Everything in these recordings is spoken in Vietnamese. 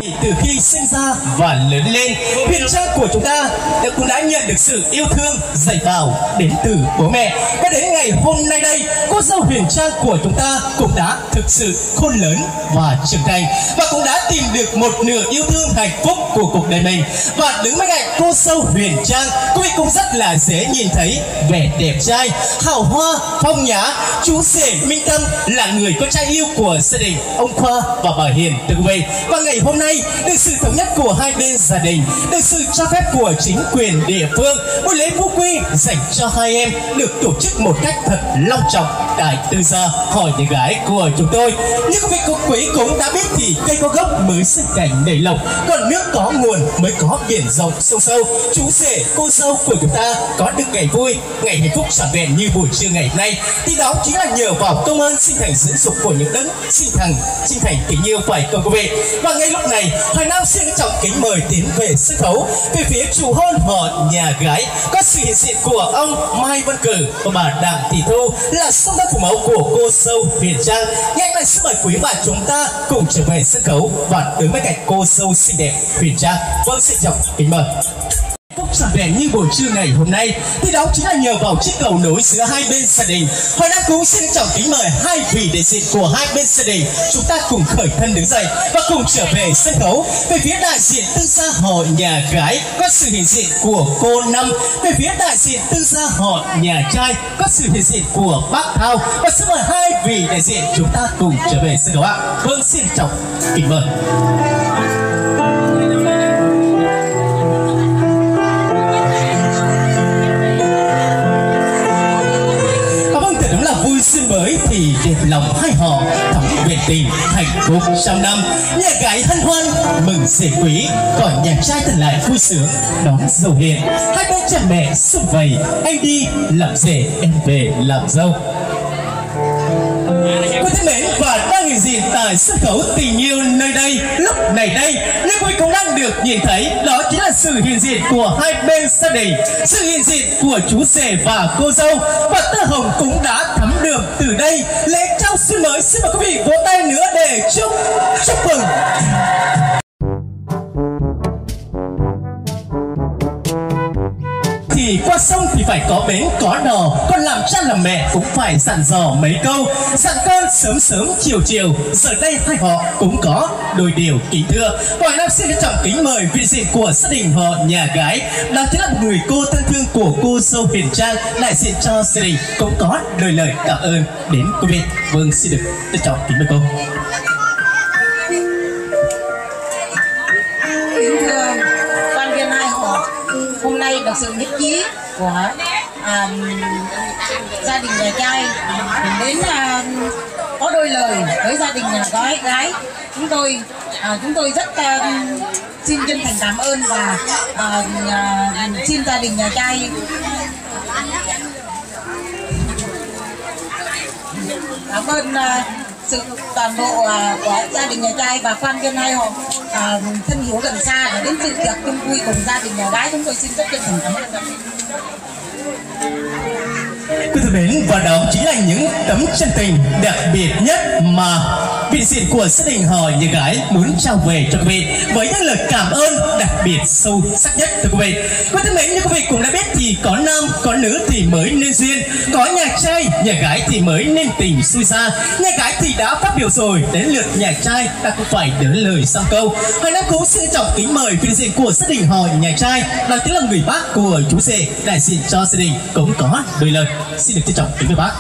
Từ khi sinh ra và lớn lên, Huyền Trang của chúng ta cũng đã nhận được sự yêu thương dạy bảo đến từ bố mẹ. Và đến ngày hôm nay đây, cô dâu Huyền Trang của chúng ta cũng đã thực sự khôn lớn và trưởng thành, và cũng đã tìm được một nửa yêu thương hạnh phúc của cuộc đời mình. Và đứng bên cạnh cô dâu Huyền Trang, quý vị cũng rất là dễ nhìn thấy vẻ đẹp trai, hào hoa, phong nhã. Chú rể Minh Tâm là người con trai yêu của gia đình ông Khoa và bà Hiền, thưa quý vị. Và ngày hôm nay, được sự thống nhất của hai bên gia đình, được sự cho phép của chính quyền địa phương, buổi lễ vu quy dành cho hai em được tổ chức một cách thật long trọng tại Tư Gia Hỏi Nhà Gái của chúng tôi. Như quý vị cũng đã biết thì cây có gốc mới sinh cảnh nảy lộc, còn nước có nguồn mới có biển rộng sông sâu. Chú rể cô dâu của chúng ta có được ngày vui, ngày hạnh phúc trọn vẹn như buổi trưa ngày hôm nay, thì đó chính là nhờ vào công ơn sinh thành dưỡng dục của những đấng sinh thành tình yêu, phải không quý vị? Và ngay lúc này, Hoài Nam xin trọng kính mời tiến về sân khấu về phía chủ hôn họ nhà gái có sự hiện diện của ông Mai Văn Cử và bà Đặng Thị Thu là song thân phụ mẫu của cô dâu Huyền Trang. Ngay này xin mời quý bà chúng ta cùng trở về sân khấu và đứng bên cạnh cô dâu xinh đẹp Huyền Trang. Vâng, xin trọng kính mời. Phúc trọn vẹn như buổi trưa ngày hôm nay thì đó chính là nhờ vào chiếc cầu nối giữa hai bên gia đình. Hoài Nam cũng xin trọng kính mời hai vị đại diện của hai bên gia đình, chúng ta cùng khởi thân đứng dậy và cùng trở về sân khấu. Về phía đại diện Tư Gia họ nhà gái có sự hiện diện của cô Năm, về phía đại diện Tư Gia họ nhà trai có sự hiện diện của bác Thao. Và xin mời hai vị đại diện chúng ta cùng trở về sân khấu ạ. Vâng, xin trọng kính mời. Xuân mới thì đẹp lòng hai họ thắm nguyện tình hạnh phúc trăm năm. Nhà gái hân hoan mừng rể quý, còn nhà trai thật lại vui sướng đón dâu hiền. Hai bên cha mẹ sum vầy, anh đi làm rể em về làm dâu. Quý thân mến, và đang hiện diện tại sân khấu tình yêu nơi đây lúc này đây, như quý cũng đang được nhìn thấy, đó chính là sự hiện diện của hai bên gia đình, sự hiện diện của chú rể và cô dâu. Và tơ hồng cũng đã thắm đường từ đây. Lễ trao xuân mới, xin mời quý vị vỗ tay nữa để chúc mừng. Thì qua sông thì phải có bến có đò, con làm cha làm mẹ cũng phải dặn dò mấy câu, dặn con sớm sớm chiều chiều. Giờ đây hai họ cũng có đôi điều kính thưa. Hoài Nam xin trọng kính mời vị diện của gia đình họ nhà gái, đó chính là một người cô thân thương của cô dâu Huyền Trang, đại diện cho gia đình cũng có đôi lời cảm ơn đến quý vị. Vâng, xin được trân trọng kính mời cô. Kính thưa quan viên hai họ, hôm nay được sự nhất trí của gia đình nhà trai đến có đôi lời với gia đình nhà gái. Chúng tôi rất xin chân thành cảm ơn và xin gia đình nhà trai cảm ơn sự toàn bộ của gia đình nhà trai và quan viên hai họ thân hiếu gần xa để đến dự tiệc chung vui cùng gia đình nhà gái. Chúng tôi xin rất chân thành cảm ơn. Quý thân mến, và đó chính là những tấm chân tình đặc biệt nhất mà vị diện của gia đình họ nhà gái muốn trao về cho quý vị với những lời cảm ơn đặc biệt sâu sắc nhất, thưa quý vị. Quý thân mến, như quý vị cũng đã biết thì có nam có nữ thì mới nên duyên, có nhà trai nhà gái thì mới nên tình xui ra. Nhà gái thì đã phát biểu rồi, đến lượt nhà trai ta cũng phải đỡ lời xong câu. Hoài Nam cũng xin trọng kính mời vị diện của gia đình họ nhà trai, đó chính là người bác của chú rể, đại diện cho gia đình cũng có đôi lời. Xin được trân trọng kính mời bác.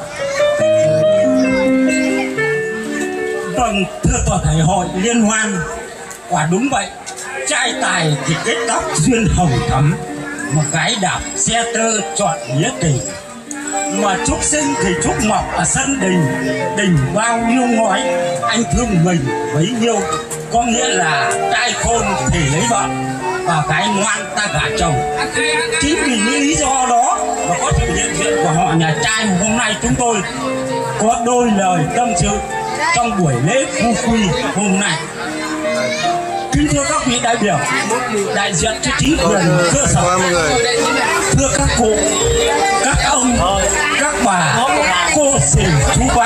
Vâng, thưa toàn thể hội liên hoan, quả đúng vậy, trai tài thì kết tóc duyên hồng thắm, một gái đạp xe tơ chọn nghĩa tình. Mà trúc sinh thì trúc mọc ở sân đình, đình bao nhiêu ngói, anh thương mình bấy nhiêu. Có nghĩa là trai khôn thì lấy vợ và gái ngoan ta gả chồng. Chính vì những lý do đó mà có sự hiện diện của họ nhà trai hôm nay chúng tôi có đôi lời tâm sự trong buổi lễ vu quy hôm nay. Kính thưa các vị đại biểu, đại diện cho chính quyền cơ sở, thưa các cụ, các ông, các bà, cô dì, chú bác,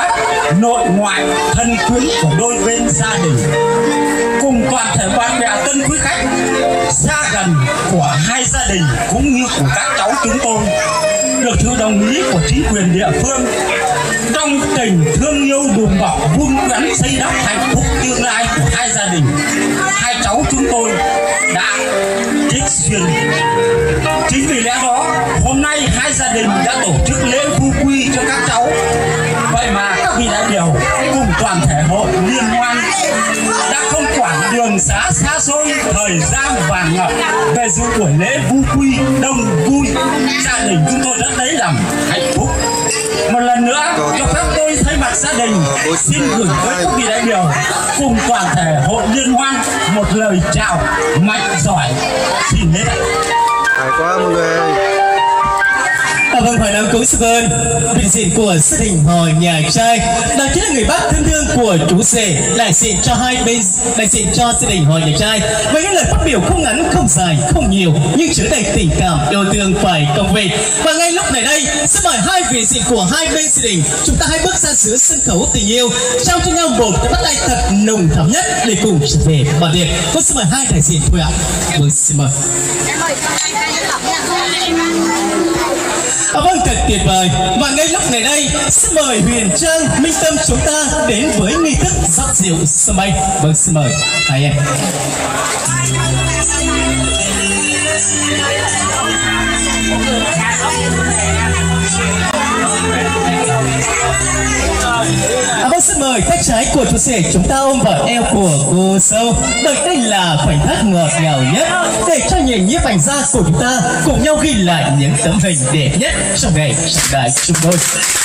nội ngoại thân quyến của đôi bên gia đình, cùng toàn thể bạn bè tân quý khách xa gần của hai gia đình cũng như của các cháu chúng tôi, được sự đồng ý của chính quyền địa phương, trong tình thương yêu đùm bọc vun vén xây đắp hạnh phúc tương lai của hai gia đình, hai cháu chúng tôi đã trích duyên. Chính vì lẽ đó hôm nay hai gia đình đã tổ chức lễ vu quy cho các cháu. Vậy mà các vị đại biểu cùng toàn thể hội liên hoan đã không quản đường xá xa xôi, thời gian vàng ngập về dự buổi lễ vu quy đông vui. Gia đình chúng tôi rất lấy làm hạnh phúc. Một lần nữa cho phép tôi thay mặt gia đình xin gửi tới các vị đại biểu cùng toàn thể hội liên hoan một lời chào mạnh giỏi. Xin hết ạ. Phải quá mọi người. Vâng, hỏi năm cũng sự ơn đại diện của gia đình họ nhà trai, đó chính là người bác thân thương của chú rể, đại diện cho hai bên, đại diện cho gia đình họ nhà trai, với những lời phát biểu không ngắn không dài không nhiều nhưng chứa đầy tình cảm yêu thương phải công vị. Và ngay lúc này đây xin mời hai vị diện của hai bên gia đình chúng ta hãy bước ra giữa sân khấu tình yêu, trao cho nhau một cái bắt tay thật nồng thắm nhất để cùng trở về bản địa. Tôi xin mời hai đại diện thôi ạ. Vâng, xin mời. Vâng, thật tuyệt vời. Và ngay lúc này đây xin mời Huyền Trang, Minh Tâm chúng ta đến với nghi thức rót rượu sân bay. Vâng, xin mời hai em. Vâng, xin mời tay trái của chú rể chúng ta ôm vào eo của cô dâu. Bởi đây là khoảnh khắc ngọt ngào nhất để cho những nhiếp ảnh gia của chúng ta cùng nhau ghi lại những tấm hình đẹp nhất trong ngày trọng đại chúng tôi.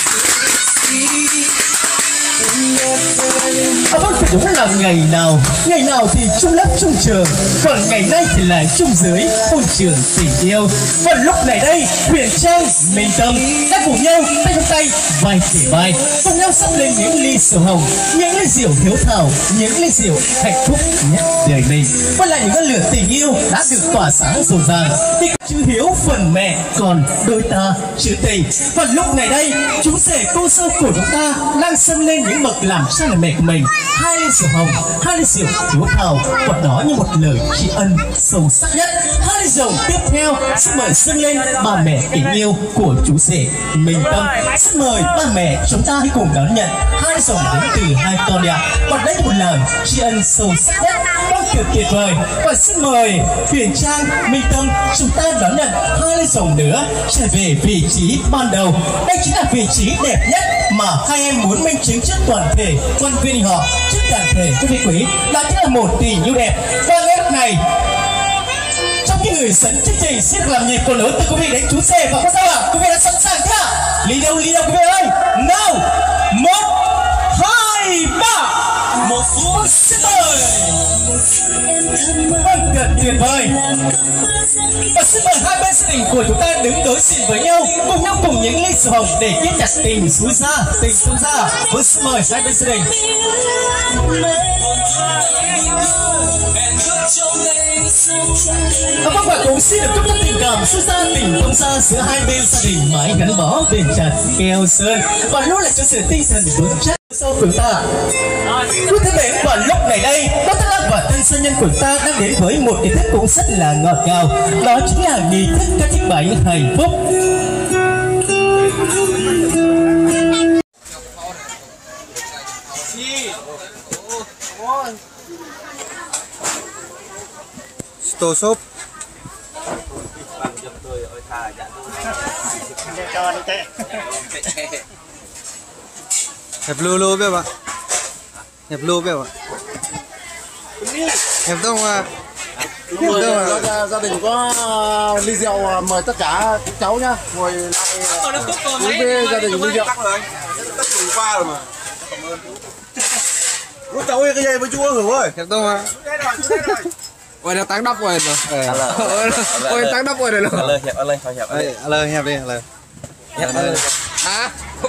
Vâng, phải đúng là ngày nào thì chung lớp chung trường, còn ngày nay thì lại chung dưới môi trường tình yêu. Và lúc này đây Huyền Trang, Minh Tâm đã cùng nhau tay trong tay, vai kề vai, cùng nhau sắp lên những ly rượu hồng, những ly rượu hiếu thảo, những ly rượu hạnh phúc nhất đời mình. Và lại những ngọn lửa tình yêu đã được tỏa sáng rộn ràng thì chữ hiếu phần mẹ còn đôi ta chữ tình. Và lúc này đây chú rể cô dâu của chúng ta đang dâng lên những bậc làm cha làm mẹ của mình hai ly rượu hồng, hai ly rượu hiếu thảo, và đó như một lời tri ân sâu sắc nhất. Hai ly rượu tiếp theo xin mời dâng lên bà mẹ tình yêu của chú rể Minh Tâm. Xin mời ba mẹ chúng ta hãy cùng đón nhận hai ly rượu đến từ hai con ạ. Và đây là một lời tri ân sâu sắc nhất, không tuyệt tuyệt vời. Và xin mời Huyền Trang, Minh Tâm chúng ta đón nhận hai ly rượu nữa trở về vị trí ban đầu. Đây chính là vị trí đẹp nhất mà hai em muốn minh chứng trước toàn thể quan viên họ, trước toàn thể quý vị quý, đó chính là một tình yêu đẹp. Và ngay lúc này trong những người dẫn chương trình xin làm nhịp cổ lớn từ quý vị đến chú rể và cô dâu ạ. Quý vị đã sẵn sàng chưa? Ly đâu quý vị ơi. Nào 1, 2, 3. 1 phút xin mời. Vâng, thật tuyệt vời. Và xin mời hai bên gia đình của chúng ta đứng đối diện với nhau, cùng nhau cùng những ly rượu hồng để kết chặt tình suối ra, tình sâu ra. Vâng, xin mời hai bên gia đình. Vâng, và cũng xin được chúc cho tình cảm suối ra, tình thông xa giữa hai bên gia đình mãi gắn bó bền chặt keo sơn và luôn là cho sự tinh thần vững chắc sau của ta. Quý thân mến, và lúc này đây Bác Tân Lan và tân sơn nhân của ta đang đến với một nghi thức cũng rất là ngọt ngào, đó chính là nghi thức ca chiếc bánh hạnh phúc. Tô súp. Hẹp lưu biết bạn. Hẹp lưu biết bạn. Hẹp đâu mà. Gia đình có ly rượu mời tất cả các cháu nhá, ngồi lại với gia đình ly rượu. Tất qua rồi mà. Rút cháu cái dây với chú hưởng ơi. Hẹp đâu mà. Ôi nó tăng đắp rồi rồi. Ôi tăng đắp rồi rồi. Hẹp ơi, Hẹp đi. Hẹp ơi. À.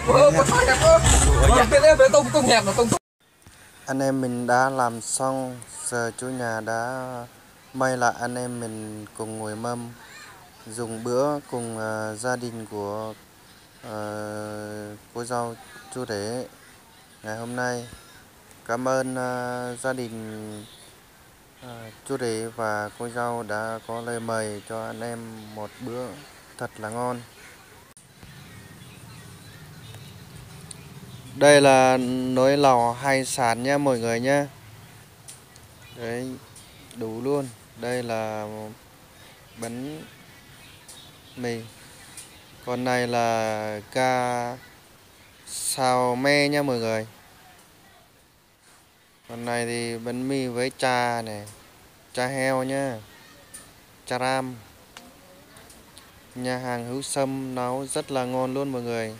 Anh em mình đã làm xong, giờ chủ nhà đã may lại anh em mình cùng ngồi mâm dùng bữa cùng gia đình của cô dâu chú rể. ngày hôm nay. Cảm ơn gia đình chú rể và cô dâu đã có lời mời cho anh em một bữa thật là ngon. Đây là nồi lẩu hải sản nha mọi người nhé. Đấy, đủ luôn. Đây là bánh mì. Còn này là ca xào me nha mọi người. Còn này thì bánh mì với trà này, trà heo nhá, trà ram. Nhà hàng Hữu Sâm nấu rất là ngon luôn mọi người.